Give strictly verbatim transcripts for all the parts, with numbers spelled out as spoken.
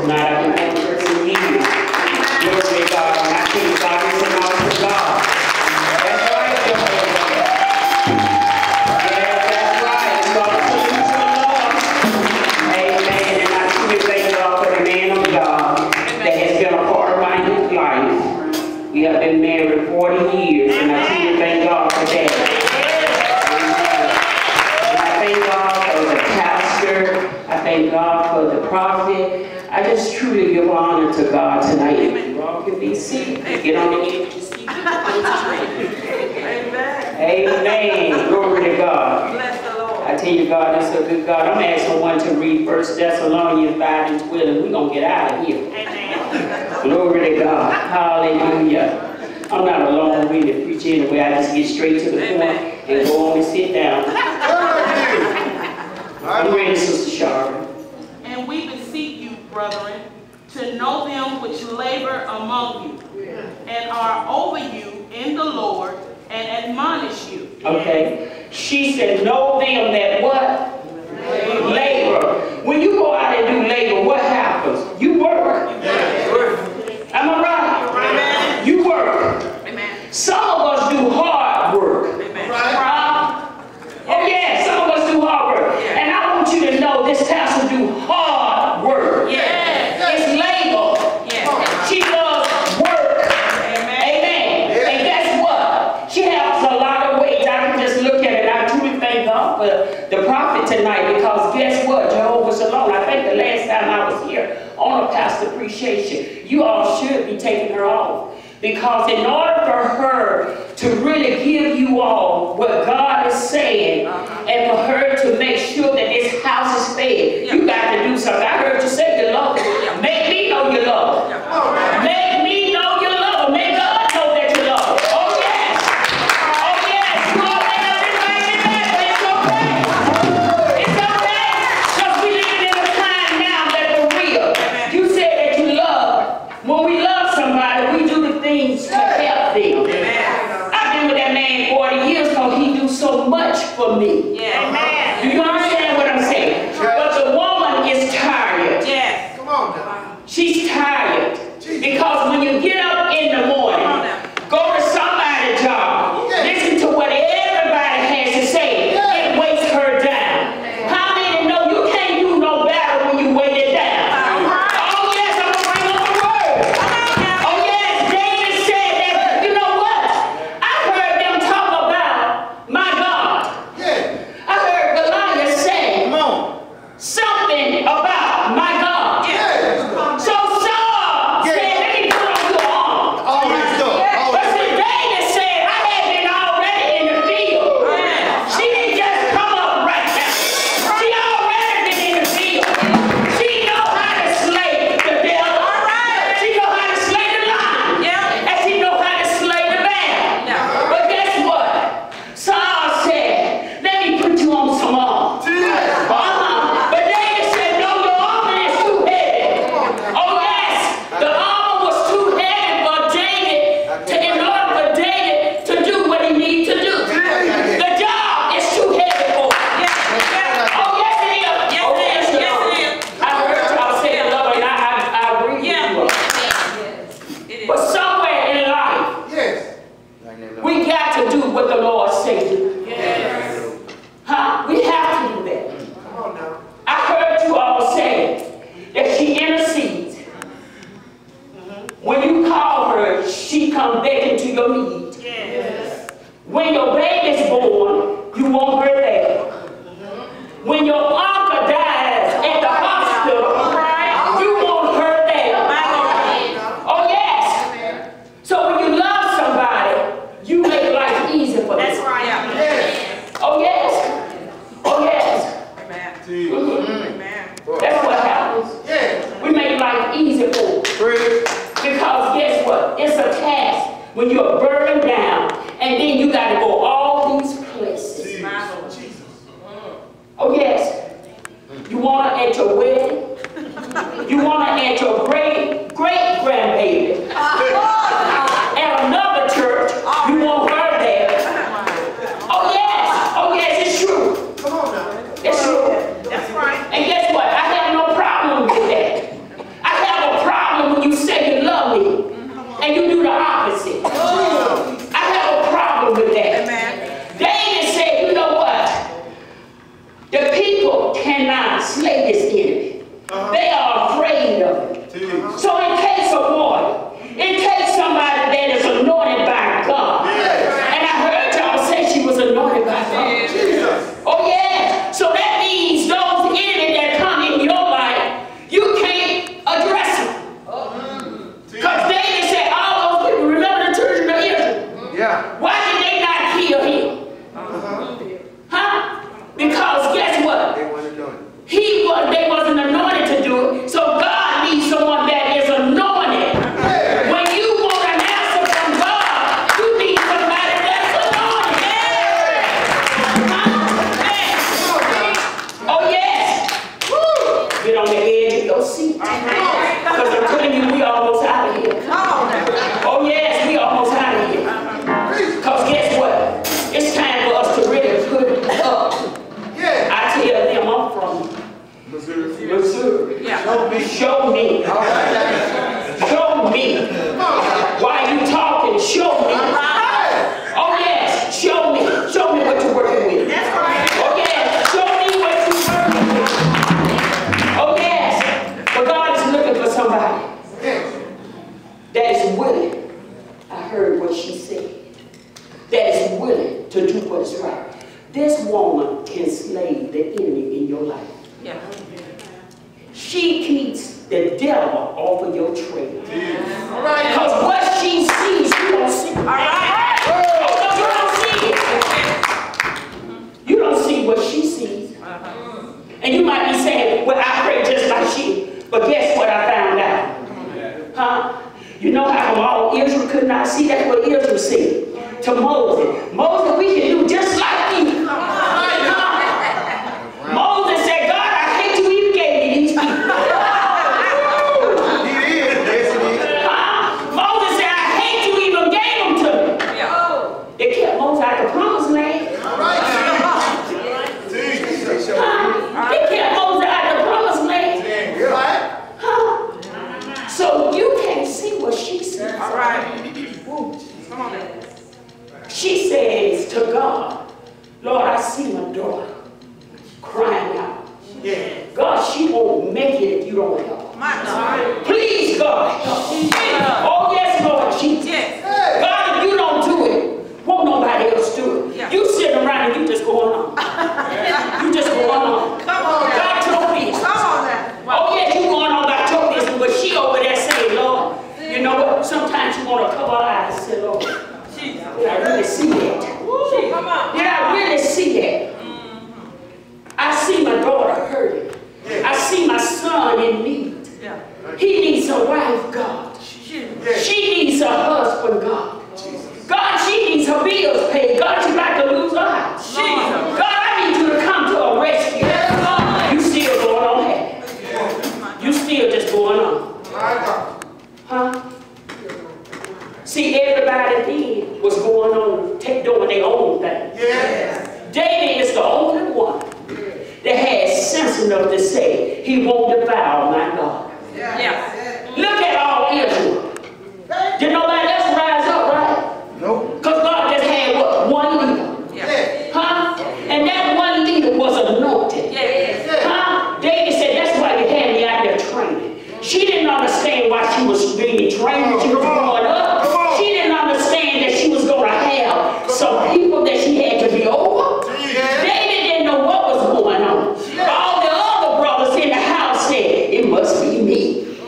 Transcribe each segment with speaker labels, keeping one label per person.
Speaker 1: Not after one person years. Glory to God. And I think God is an awesome God. That's right, Jehovah. Yes, that's right. God salutes the Lord. Amen. And I truly thank God for the man of God that has been a part of my life. We have been married forty years, and I truly thank God for that. I thank God for the prophet. I just truly give honor to God tonight. You all can be seated. Get on the edge of your seat. Amen. Amen. Glory to God. Bless the Lord. I tell you, God is a good God. I'm asking one to read First Thessalonians five and twelve, and we're going to get out of here. Amen. Glory to God. Hallelujah. I'm not a long-winded preacher anyway. I just get straight to the point and go on and sit down. I'm ready, Sister Sharon.
Speaker 2: And we beseech you, brethren, to know them which labor among you, and are over you in the Lord, and admonish you.
Speaker 1: Okay. She said, know them that what? Labor. labor. When you go out and do labor, what happens? You work. Am I right? Amen. You work. Amen. Some of us do hard work. Amen. Right? Oh yeah, some of us do hard work. Yeah. And I want you to know this pastor do hard work. Yeah. It's labor. Yeah. She does work. Amen. Amen. Yeah. And guess what? She has a lot of weight. I can just look at it. I truly thank God for the prophet tonight, because guess what? Jehovah Shalom. I think the last time I was here on a pastor appreciation, you all should be taking her off. Because in order for her to really give you all what God is saying, uh-huh. and for her to make sure that this house is fed, yeah. you got to do something. I heard you say you love her. Yeah. Make me know you love her. Yeah. Oh, make me know you love her. Make God know that you love her. Oh yes. Oh yes. You all may not be like that, but it's okay. It's okay. Because we live in a time now that for real. You said that you love. When we love somebody, we do the things to help them. Amen. I've been with that man forty years because he do so much for me. Yeah. Amen. Do you understand what I'm saying? Yeah. But the woman is tired. Yes. Come on now. She's tired. Jesus. Because when you get up in the morning, go to somebody's job, yeah. listen to what everybody has to say, yeah. it weighs her down. Yeah. How many know you can't do no better when you weigh it down? Uh-huh. Oh yes, I'm going to bring up the word. Uh-huh. Oh yes, David said that, you know what? I heard them talk about my God. Yeah. I heard Goliath say Come on. something about my God. Yeah. So Saul yeah. said, let me put on your arm. All right, stuff. Yeah. But see, David said, I had been already in the field. Yeah. She didn't just come up right now. She already been in the field. She know how to slay the devil. All right. She know how to slay the lion. Yeah. And she know how to slay the bear. Yeah. But guess what? Saul said, let me put you on some arm. Uh-huh. But David said, no, your Get on the edge of your seat. Because I'm telling you, we almost out of here. Oh yes, we almost out of here. Because guess what? It's time for us to really put it up. I tell them I'm from Missouri. Missouri. Show me. Show me. Show me. Why are you talking? Show me. Oh yes, show me. Show me what you're working with. Oh yes, show me what you're working with. Oh yes, but God is looking for somebody that is willing. I heard what she said. That is willing to do what is right. This woman can slay the enemy in your life.
Speaker 2: Yeah.
Speaker 1: She keeps the devil off of your trail. All right. Because what she sees, you don't see. All right. Oh, you don't see it. You don't see what she sees. Uh-huh. And you might be saying, well, I pray just like she. But guess what I found out? Huh? You know how all Israel could not see? That's what Israel said to Moses. Moses, we can do just like you. Moses said, God, I hate you even gave me these people. He is, yes he is. Uh, Moses said, I hate you even gave them to me. Yeah. It kept Moses out of the promised land. All right. Huh? It kept Moses out of the promised land. Right. Huh? So you can't see what she sees. All right. Ooh. Come on now. She says to God, Lord, I see my daughter crying out. Yeah. God, she won't make it if you don't help her. My God. Please, God, help her. Oh, yes, Lord Jesus. Yes. God, if you don't do it, won't nobody else do it. Yeah. You sitting around and you just going on. You just going on. Come on. God, your business. Come on now. Oh, yes, you going on about your business, but she over there saying, Lord, you know what? Sometimes you want to cover her eyes and say, Lord, did I really see that? Woo, come on. Did I really see that? Mm-hmm. I see my daughter hurting. Yeah. I see my son in need. Yeah. He needs a wife, God. Yeah. She needs a husband, God. Jesus. God, she needs her bills paid. God, she's about to lose her house. God, I need you to come to a rescue. Yeah. You still going on happy. Yeah. You still just going on. Huh? See, everybody then was going on, doing their own thing. Yeah. David is the only one that has sense enough to say, he won't devour my God. Yeah. Yeah. Look at all Israel. Did nobody else rise up, right? Nope. Because God just had what? One leader. Yeah. Huh? And that one leader was anointed. Yeah. Huh? David said, that's why you had me out there training. She didn't understand why she was being trained. She was growing up. She didn't understand that she was going to have some people that she had to be over. Yeah. David didn't know what was going on. Yeah. All the other brothers in the house said, it must be me.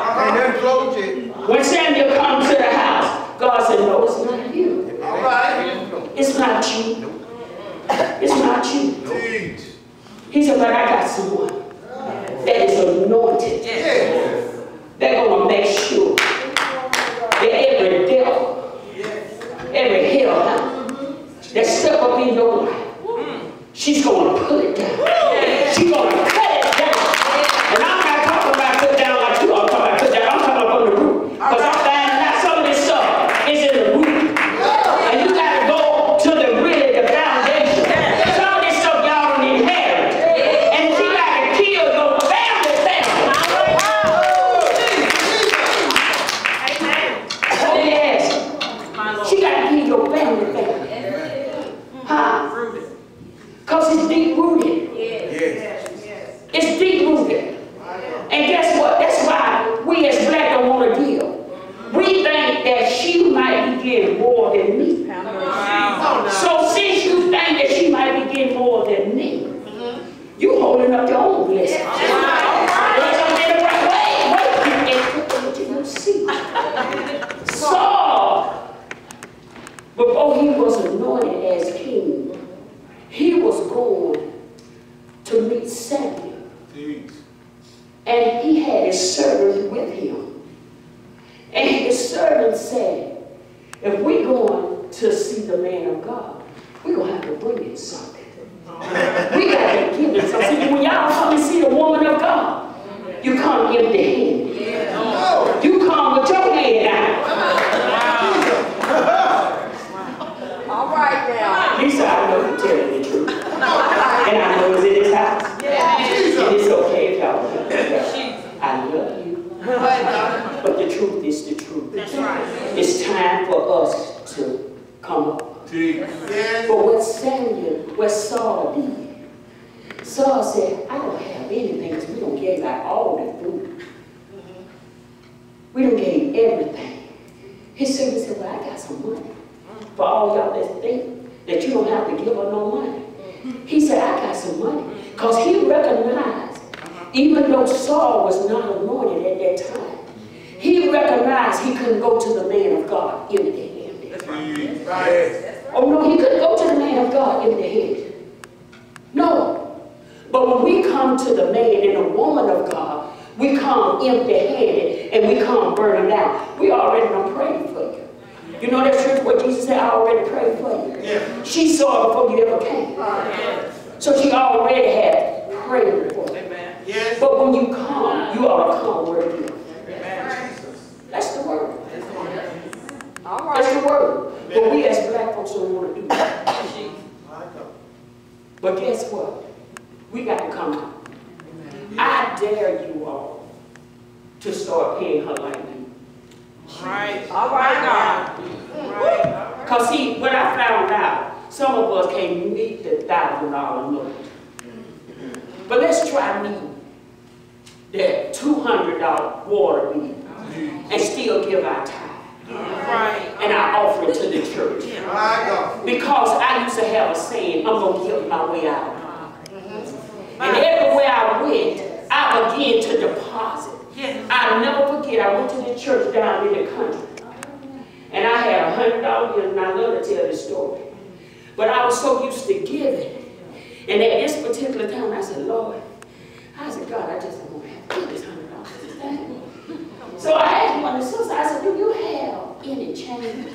Speaker 1: Oh. When Samuel comes to the house, God said, no, it's not you. All right. It's not you. It's not you. He said, but I got someone that is anointed. Yeah. They're going to make sure that every devil, every hellhound that step up in your life, she's going to put it down. She's going to cut it down. And I'm not talking about put down like you are talking about put down. I'm talking about from the root. Because I'm finding out some of this stuff is in the root. And you got to go to the really the foundation. Some of this stuff y'all don't inherit. And she got to kill your family family. Oh yes. She got to kill your family family. Huh? Because it's deep rooted. It's deep rooted. And guess what? That's why we as black don't want to deal. We think that she might be getting more than me. So since you think that she might be getting more than me, you holding up your own blessing. Saul, before he was anointed as king, he was going to meet Samuel. And he had his servant with him. And his servant said, if we're going to see the man of God, we're going to have to bring him something. We got to give him something. When y'all come and see the woman of God, I love you. But the truth is the truth.
Speaker 2: That's right.
Speaker 1: It's time for us to come up.
Speaker 3: Yes.
Speaker 1: But what Samuel, what Saul did, Saul said, I don't have anything because we don't give out all the food. We don't gave everything. His servant said, well, I got some money for all y'all that think that you don't have to give her no money. He said, I got some money. Because he recognized, even though Saul was not anointed at that time, he recognized he couldn't go to the man of God empty-handed.
Speaker 3: That's right. Right.
Speaker 1: Oh no, he couldn't go to the man of God empty-handed. No. But when we come to the man and the woman of God, we come empty-handed and we come burning out. We already done prayed for you. You know that scripture where Jesus said, I already prayed for you.
Speaker 3: Yeah.
Speaker 1: She saw it before you ever came.
Speaker 3: Yes.
Speaker 1: So she already had prayed for you.
Speaker 3: Amen. Yes.
Speaker 1: But when you come, you ought to come where it is.
Speaker 3: Amen.
Speaker 1: That's the word.
Speaker 4: All right.
Speaker 1: That's the word. But we as black folks don't want to do that. But guess what? We got to come out. I dare you all to start paying her like me.
Speaker 2: Right.
Speaker 4: All right, God.
Speaker 2: Right.
Speaker 1: Because see, when I found out, some of us can't meet the thousand dollar note. But let's try me that two hundred dollar water bill and still give our tithe.
Speaker 2: Right.
Speaker 1: And I offer it to the church.
Speaker 3: My God.
Speaker 1: Because I used to have a saying, I'm going to give my way out. And everywhere I went, I began to deposit.
Speaker 2: Yes.
Speaker 1: I'll never forget, I went to the church down in the country. And I had a hundred dollar bill, and I love to tell this story. But I was so used to giving. And at this particular time, I said, Lord, I said, God, I just don't want to have to give this hundred dollars this thing. So I asked one of the sisters, I said, do you have any change?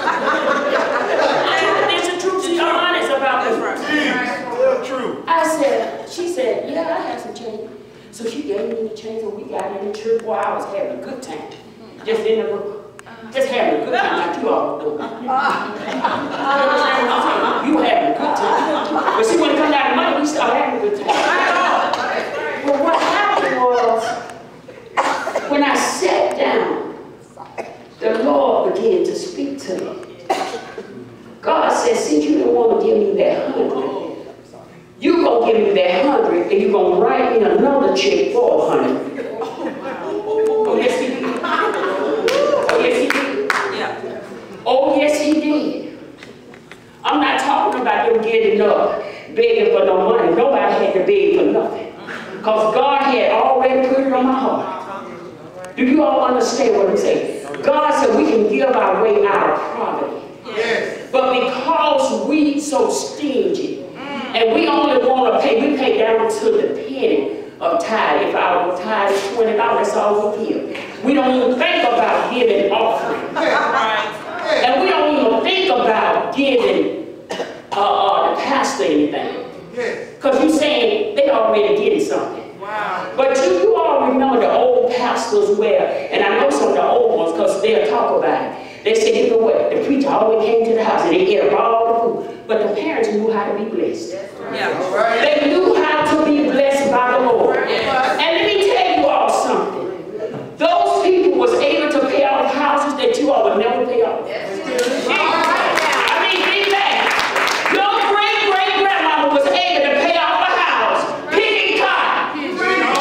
Speaker 1: It's the truth, she's honest about this.
Speaker 3: That's true.
Speaker 1: I said, she said, yeah, I have some change. So she gave me the change and we got in the church. Boy, I was having a good time. Just in the room. Just having a good time like you all do. You having a good time. But see, when it comes down to money, we start having a good time. But what happened was, when I sat down, the Lord began to speak to me. God said, since you didn't want to give me that hundred, you're going to give me that hundred and you're going to write me another check for a hundred. Oh, yes, he did. Oh, yes, he did.
Speaker 2: Yeah.
Speaker 1: Oh, yes, he did. I'm not talking about them getting up, begging for no money. Nobody had to beg for nothing. Because God had already put it on my heart. Do you all understand what I'm saying? God said we can give our way out of poverty.
Speaker 3: Yes.
Speaker 1: But because we so stingy, and we only want to pay, we pay down to the penny of tithe. If our tithe is twenty dollars, that's all we give. We don't even think about giving offering.
Speaker 2: Right.
Speaker 1: And we don't even think about giving uh, uh, the pastor anything.
Speaker 3: Yes.
Speaker 1: Because you're saying they already getting something.
Speaker 2: Wow.
Speaker 1: But you, you all remember the old pastors where, and I know some of the old ones because they'll talk about it. They said, you know what, the preacher always came to the house and they ate up all the food. But the parents knew how to be blessed.
Speaker 2: Yeah.
Speaker 3: All right.
Speaker 1: They knew how to be blessed by the Lord.
Speaker 2: Yes.
Speaker 1: And let me tell you all something. Those people was able to pay off houses that you all would never pay off. I mean, think back. Your great-great-grandmama was able to pay off a house, picking cotton.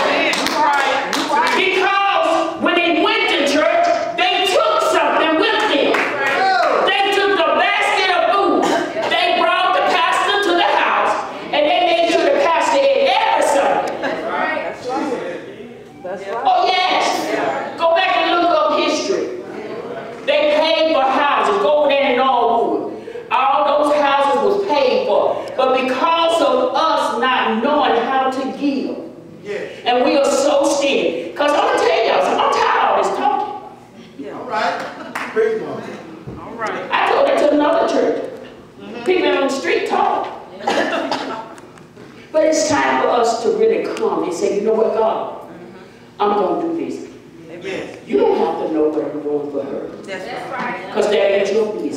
Speaker 1: Because when they went to church, they took something with them. They took the basket of food. They brought the pastor to the house, and they made sure the pastor ate every Sunday.
Speaker 4: That's right.
Speaker 1: Oh, yes. Go back and look up history. They paid for houses, Golden and Norwood. All those houses was paid for. But because of us not knowing how to give,
Speaker 3: Yes.
Speaker 1: and we are so stingy. Because I'm going to tell y'all something, I'm tired of all this talking.
Speaker 3: All right. Praise God.
Speaker 2: All right.
Speaker 1: I told that to another church. People on the street talk. But it's time for us to really come and say, you know what, God? I'm going to do this.
Speaker 3: Yes.
Speaker 1: You don't have to know what I'm doing for her.
Speaker 2: That's right.
Speaker 1: Because that ain't your business.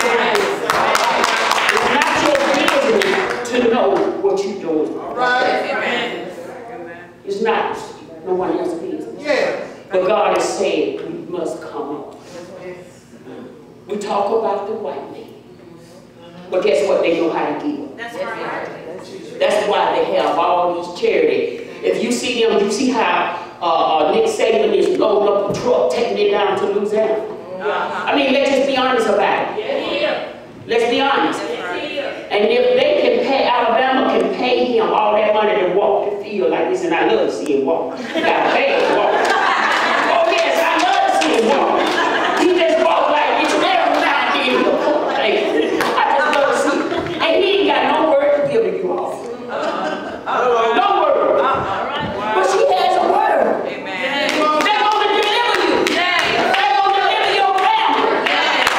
Speaker 1: It's not your business to know what you're doing.
Speaker 3: All right.
Speaker 2: Amen.
Speaker 1: It's not. No one else's business.
Speaker 3: Yes.
Speaker 1: But God is saying we must come up. We talk about the white man. But guess what? They know how to give.
Speaker 4: That's right.
Speaker 1: That's why they have all these charities. If you see them, you see how uh, uh, Nick Saban is loading up a truck, taking it down to Louisiana.
Speaker 4: Uh-huh.
Speaker 1: I mean, let's just be honest about it.
Speaker 4: Yeah.
Speaker 1: Let's be honest.
Speaker 4: Yeah.
Speaker 1: And if they can pay, Alabama can pay him all that money to walk the field like this, and I love to see him walk. You got to pay him to walk. Oh yes, I love to see him walk. He just walks like this every time he in the foot. I just love to see him. And he ain't got no word to give to you all. No word. But she has a word.
Speaker 4: Amen.
Speaker 1: They're going to deliver you. They're going to deliver your family.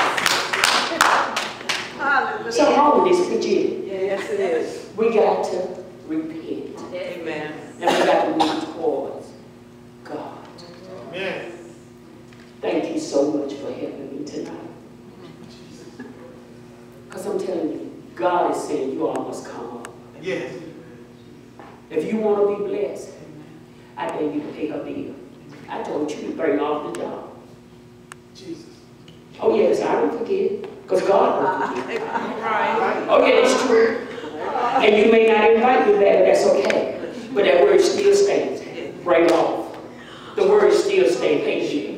Speaker 4: Hallelujah.
Speaker 1: Something wrong with this, Virginia.
Speaker 4: Yes, it is.
Speaker 1: We got to repent.
Speaker 4: Amen.
Speaker 1: And we got to move towards God.
Speaker 3: Amen.
Speaker 1: Thank you so much for helping me tonight. Because I'm telling you, God is saying you all must come up.
Speaker 3: Yes.
Speaker 1: If you want to be blessed, I dare you to pay her bill. I told you to bring off the job.
Speaker 3: Jesus.
Speaker 1: Oh yes, I don't forget. Because God don't forget.
Speaker 4: Right.
Speaker 1: Oh yeah, it's true. And you may not invite me back, that's okay. But that word still stands. Bring it off. The word still stays. Pay the bill.